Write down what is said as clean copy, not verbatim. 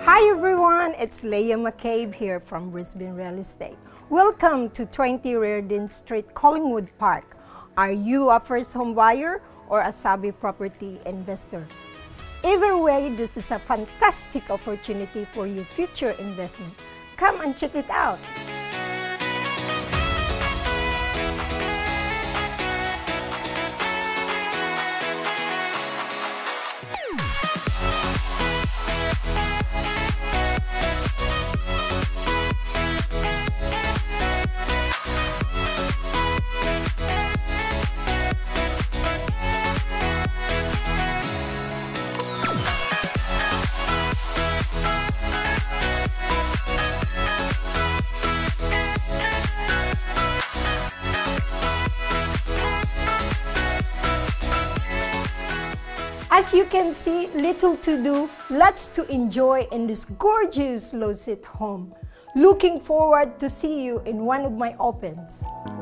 Hi everyone, it's Leah McCabe here from Brisbane Real Estate. Welcome to 20 Reerden Street, Collingwood Park. Are you a first home buyer or a savvy property investor? Either way, this is a fantastic opportunity for your future investment. Come and check it out. As you can see, little to do, lots to enjoy in this gorgeous low-sit home. Looking forward to see you in one of my opens.